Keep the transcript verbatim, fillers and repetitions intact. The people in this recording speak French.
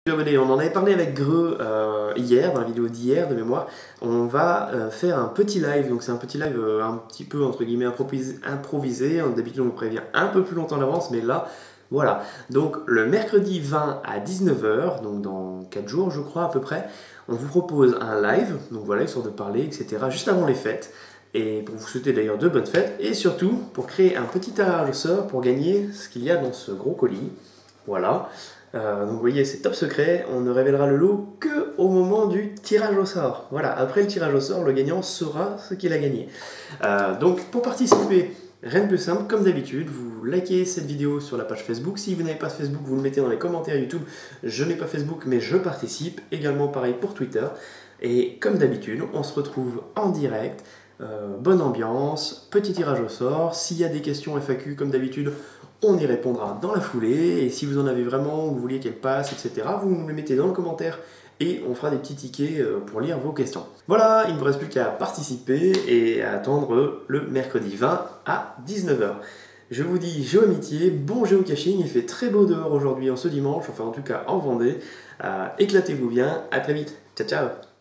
Abonnés, on en avait parlé avec Greux euh, hier, dans la vidéo d'hier de mémoire. On va euh, faire un petit live, donc c'est un petit live euh, un petit peu entre guillemets improvisé. improvisé. D'habitude on vous prévient un peu plus longtemps d'avance, mais là, voilà. Donc le mercredi vingt à dix-neuf heures, donc dans quatre jours je crois à peu près, on vous propose un live, donc voilà, histoire de parler, et cetera, juste avant les fêtes. Et pour vous souhaiter d'ailleurs de bonnes fêtes, et surtout pour créer un petit tirage au sort pour gagner ce qu'il y a dans ce gros colis. Voilà. Euh, donc vous voyez, c'est top secret, on ne révélera le lot que au moment du tirage au sort. Voilà, après le tirage au sort, le gagnant saura ce qu'il a gagné. Euh, donc pour participer, rien de plus simple, comme d'habitude, vous likez cette vidéo sur la page Facebook. Si vous n'avez pas Facebook, vous le mettez dans les commentaires YouTube. Je n'ai pas Facebook, mais je participe. Également pareil pour Twitter. Et comme d'habitude, on se retrouve en direct. Euh, bonne ambiance, petit tirage au sort. S'il y a des questions F A Q, comme d'habitude, on y répondra dans la foulée. Et si vous en avez vraiment, vous vouliez qu'elle passe, et cetera, vous nous les mettez dans le commentair et on fera des petits tickets pour lire vos questions. Voilà, il ne vous reste plus qu'à participer et à attendre le mercredi vingt à dix-neuf heures. Je vous dis géo-amitié, bon géocaching, il fait très beau dehors aujourd'hui en ce dimanche, enfin en tout cas en Vendée. Euh, éclatez-vous bien, à très vite, ciao ciao.